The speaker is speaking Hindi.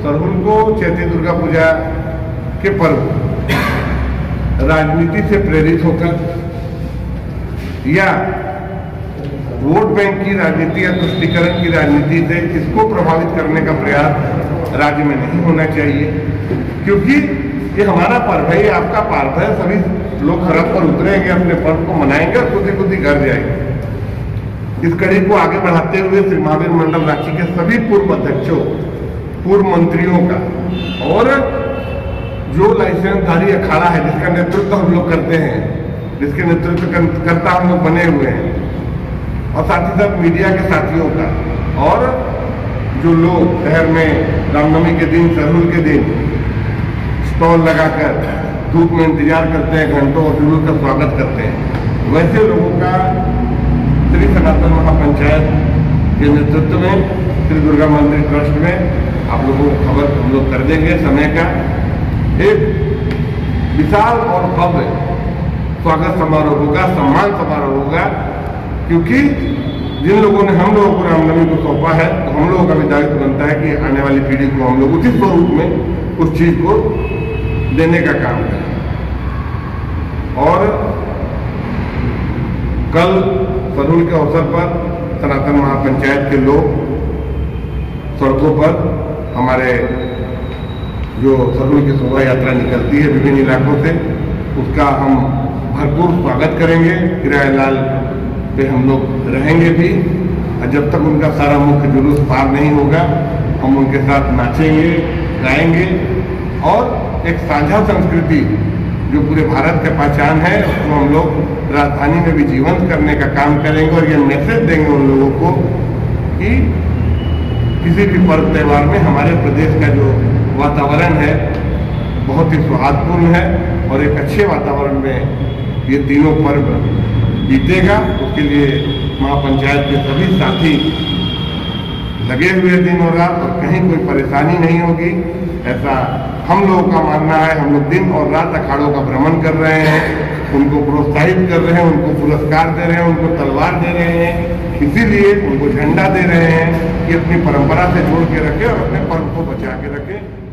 सरहुल को चैती दुर्गा पूजा के पर्व राजनीति से प्रेरित होकर या वोट बैंक की राजनीति या तुष्टीकरण की राजनीति से इसको प्रभावित करने का प्रयास राज्य में नहीं होना चाहिए, क्योंकि ये हमारा पर्व है, ये आपका पर्व है। सभी लोग सड़क पर उतरेंगे, अपने पर्व को मनाएंगे और खुद ही घर जाएंगे। इस कड़ी को आगे बढ़ाते हुए श्री महावीर मंडल रांची के सभी पूर्व अध्यक्षों, पूर्व मंत्रियों का और जो लाइसेंसधारी अखाड़ा है जिसका नेतृत्व हम लोग करते हैं, जिसके नेतृत्व करता हम लोग बने हुए हैं, और साथ ही साथ मीडिया के साथियों का, और जो लोग शहर में रामनवमी के दिन, सरहुल के दिन स्टॉल लगाकर धूप में इंतजार करते हैं, घंटों और जुलूस का स्वागत करते हैं, वैसे लोगों का श्री सनातन महापंचायत के नेतृत्व में श्री दुर्गा मंदिर ट्रस्ट में आप लोगों को खबर हम लोग कर देंगे। समय का एक विशाल और भव्य स्वागत समारोह होगा, सम्मान समारोह होगा, क्योंकि जिन लोगों ने हम लोगों को रामनवमी को सौंपा है, तो हम लोगों का भी दायित्व बनता है कि आने वाली पीढ़ी को हम लोग उचित स्वरूप में उस चीज को देने का काम करें। और कल सरहुल के अवसर पर सनातन महापंचायत के लोग सड़कों पर हमारे जो सरहुल की शोभा यात्रा निकलती है विभिन्न इलाकों से, उसका हम भरपूर स्वागत करेंगे। किराएलाल पे हम लोग रहेंगे भी, और जब तक उनका सारा मुख्य जुलूस पार नहीं होगा हम उनके साथ नाचेंगे, गाएंगे, और एक साझा संस्कृति जो पूरे भारत का पहचान है उसको हम लोग राजधानी में भी जीवंत करने का काम करेंगे। और ये मैसेज देंगे उन लोगों को कि किसी भी पर्व त्यौहार में हमारे प्रदेश का जो वातावरण है बहुत ही सौहार्दपूर्ण है, और एक अच्छे वातावरण में ये तीनों पर्व बीतेगा। उसके लिए महापंचायत के सभी साथी लगे हुए दिन और रात, और कहीं कोई परेशानी नहीं होगी ऐसा हम लोगों का मानना है। हम लोग दिन और रात अखाड़ों का भ्रमण कर रहे हैं, उनको प्रोत्साहित कर रहे हैं, उनको पुरस्कार दे रहे हैं, उनको तलवार दे रहे हैं, इसीलिए उनको झंडा दे रहे हैं कि अपनी परंपरा से जोड़ के रखें और अपने पर्व को बचा के रखें।